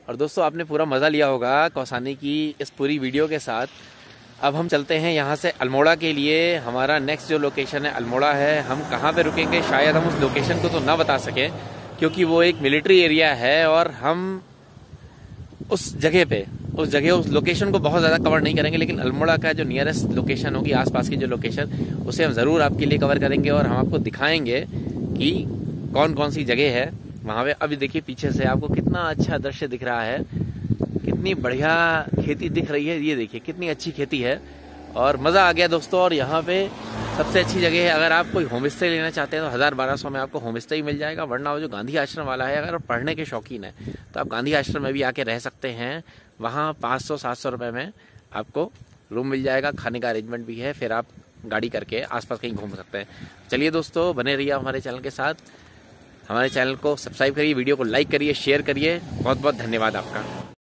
और दोस्तों आपने पूरा मज़ा लिया होगा कौसानी की इस पूरी वीडियो के साथ। अब हम चलते हैं यहाँ से अल्मोड़ा के लिए। हमारा नेक्स्ट जो लोकेशन है अल्मोड़ा है। हम कहाँ पे रुकेंगे शायद हम उस लोकेशन को तो ना बता सकें क्योंकि वो एक मिलिट्री एरिया है और हम उस लोकेशन को बहुत ज़्यादा कवर नहीं करेंगे, लेकिन अल्मोड़ा का जो नियरेस्ट लोकेशन होगी, आसपास की जो लोकेशन, उसे हम ज़रूर आपके लिए कवर करेंगे और हम आपको दिखाएंगे कि कौन कौन सी जगह है वहाँ पे। अभी देखिए पीछे से आपको कितना अच्छा दृश्य दिख रहा है, कितनी बढ़िया खेती दिख रही है। ये देखिए कितनी अच्छी खेती है और मज़ा आ गया दोस्तों। और यहाँ पे सबसे अच्छी जगह है, अगर आप कोई होम स्टे लेना चाहते हैं तो 1000-1200 में आपको होम स्टे ही मिल जाएगा। वरना वो जो गांधी आश्रम वाला है, अगर आप पढ़ने के शौकीन है तो आप गांधी आश्रम में भी आके रह सकते हैं। वहाँ 500-700 रुपये में आपको रूम मिल जाएगा, खाने का अरेंजमेंट भी है। फिर आप गाड़ी करके आसपास कहीं घूम सकते हैं। चलिए दोस्तों बने रहिए हमारे चैनल के साथ। हमारे चैनल को सब्सक्राइब करिए, वीडियो को लाइक करिए, शेयर करिए। बहुत बहुत धन्यवाद आपका।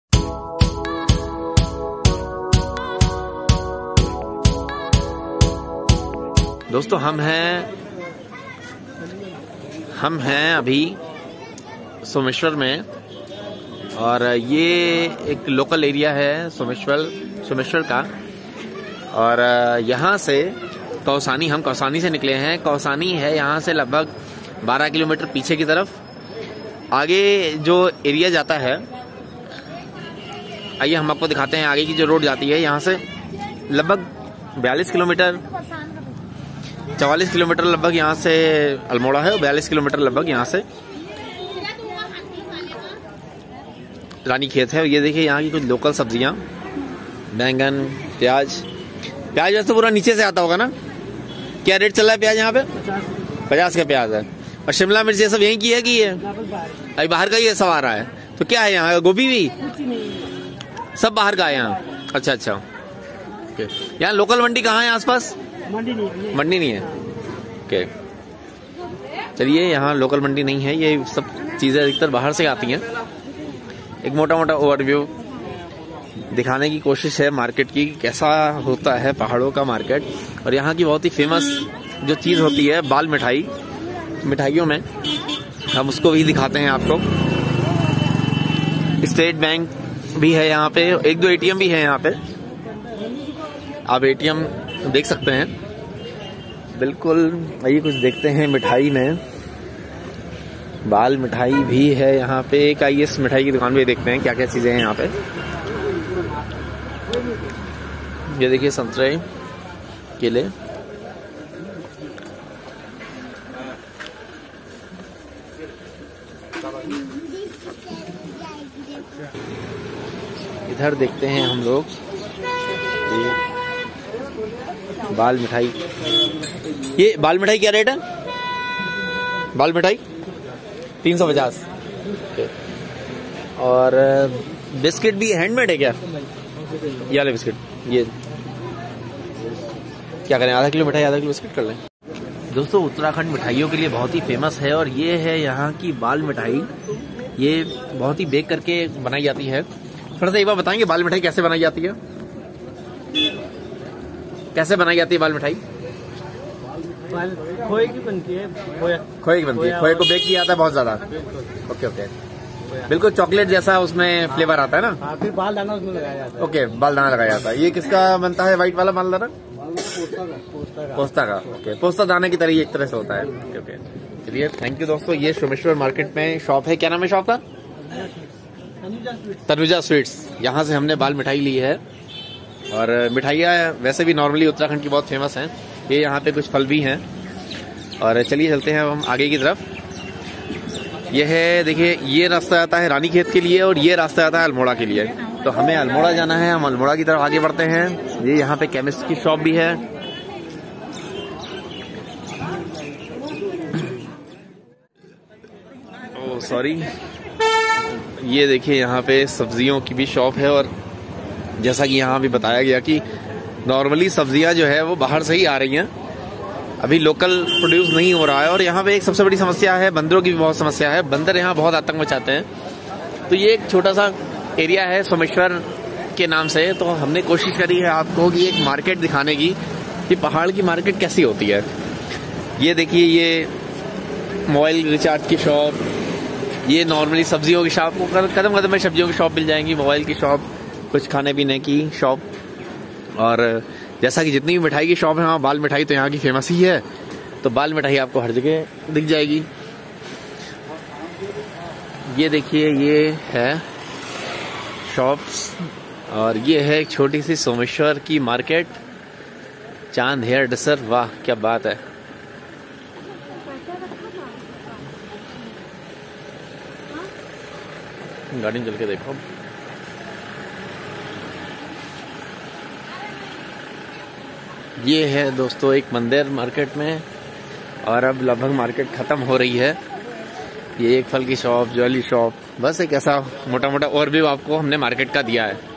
दोस्तों हम हैं अभी सोमेश्वर में और ये एक लोकल एरिया है सोमेश्वर का। और यहाँ से हम कौसानी से निकले हैं। कौसानी है यहाँ से लगभग 12 किलोमीटर पीछे की तरफ। आगे जो एरिया जाता है, आइए हम आपको दिखाते हैं आगे की जो रोड जाती है। यहाँ से लगभग 44 किलोमीटर लगभग यहाँ से अल्मोड़ा है और 42 किलोमीटर लगभग यहाँ से रानी खेत है। ये देखिए यहाँ की कुछ लोकल सब्जियाँ, बैंगन, प्याज वैसे पूरा नीचे से आता होगा ना। क्या रेट चल रहा है प्याज यहाँ पे? 50 का प्याज है। और शिमला मिर्च ये सब यहीं की है कि ये अभी बाहर का ही सब आ रहा है? तो क्या है यहाँ? गोभी भी सब बाहर का है यहाँ? अच्छा। यहाँ लोकल मंडी कहाँ है आसपास? मंडी नहीं है। ओके चलिए, यहाँ लोकल मंडी नहीं है। ये सब चीज़ें अधिकतर बाहर से आती हैं। एक मोटा ओवरव्यू दिखाने की कोशिश है मार्केट की, कैसा होता है पहाड़ों का मार्केट। और यहाँ की बहुत ही फेमस जो चीज़ होती है बाल मिठाई, मिठाइयों में हम उसको भी दिखाते हैं आपको। स्टेट बैंक भी है यहाँ पे, 1-2 ATM भी है यहाँ पे। आप ATM देख सकते हैं बिल्कुल। आइए कुछ देखते हैं मिठाई में। बाल मिठाई भी है यहाँ पे। एक आइए इस मिठाई की दुकान पे देखते हैं क्या क्या चीजें हैं यहाँ पे। ये देखिए संतरे, केले, इधर देखते हैं हम लोग बाल मिठाई। ये बाल मिठाई क्या रेट है? बाल मिठाई 350। और बिस्किट भी हैंडमेड है क्या? ये वाले बिस्किट, ये क्या करें? आधा किलो बिस्किट कर लें। दोस्तों उत्तराखंड मिठाइयों के लिए बहुत ही फेमस है और ये है यहाँ की बाल मिठाई। ये बहुत ही बेक करके बनाई जाती है। थोड़ा सा एक बार बताएंगे बाल मिठाई कैसे बनाई जाती है? कैसे बनाई जाती है बाल मिठाई? खोए की बनती है। खोए को बेक किया जाता है बहुत ज्यादा। ओके बिल्कुल चॉकलेट जैसा उसमें फ्लेवर आता है ना। फिर बाल दाना उसमें लगाया जाता है। ओके बाल दाना लगाया जाता है। ये किसका बनता है व्हाइट वाला बाल दाना? पोस्ता का। ओके पोस्ता दाने की तरह एक तरह से होता है। ओके चलिए थैंक यू दोस्तों। ये सोमेश्वर मार्केट में शॉप है। क्या नाम है शॉप का? तनुजा स्वीट्स। यहाँ से हमने बाल मिठाई ली है। और मिठाइयाँ वैसे भी नॉर्मली उत्तराखंड की बहुत फेमस हैं। ये यहाँ पे कुछ फल भी हैं। और चलिए चलते हैं हम आगे की तरफ। ये है देखिए, ये रास्ता आता है रानी खेत के लिए और ये रास्ता आता है अल्मोड़ा के लिए। तो हमें अल्मोड़ा जाना है, हम अल्मोड़ा की तरफ आगे बढ़ते हैं। ये यहाँ पे केमिस्ट की शॉप भी है। Oh sorry. ये देखिए यहाँ पे सब्जियों की भी शॉप है। और जैसा कि यहाँ भी बताया गया कि नॉर्मली सब्जियां जो है वो बाहर से ही आ रही हैं, अभी लोकल प्रोड्यूस नहीं हो रहा है। और यहाँ पे एक सबसे बड़ी समस्या है, बंदरों की भी बहुत समस्या है। बंदर यहाँ बहुत आतंक मचाते हैं। तो ये एक छोटा सा एरिया है सोमेश्वर के नाम से। तो हमने कोशिश करी है आपको कि एक मार्केट दिखाने की कि पहाड़ की मार्केट कैसी होती है। ये देखिए, ये मोबाइल रिचार्ज की शॉप, ये नॉर्मली सब्जियों की शॉप, कदम कदम में सब्जियों की शॉप मिल जाएंगी, मोबाइल की शॉप, कुछ खाने पीने की शॉप। और जैसा कि जितनी भी मिठाई की शॉप है, वहाँ बाल मिठाई तो यहाँ की फेमस ही है, तो बाल मिठाई आपको हर जगह दिख जाएगी। ये देखिए, ये है शॉप्स, और ये है एक छोटी सी सोमेश्वर की मार्केट, चांद हेयर ड्रेसर। वाह क्या बात है। गाड़ी में चल के देखो। ये है दोस्तों एक मंदिर मार्केट में, और अब लगभग मार्केट खत्म हो रही है। ये एक फल की शॉप, ज्वेलरी शॉप, बस एक ऐसा मोटा मोटा और भी आपको हमने मार्केट का दिया है।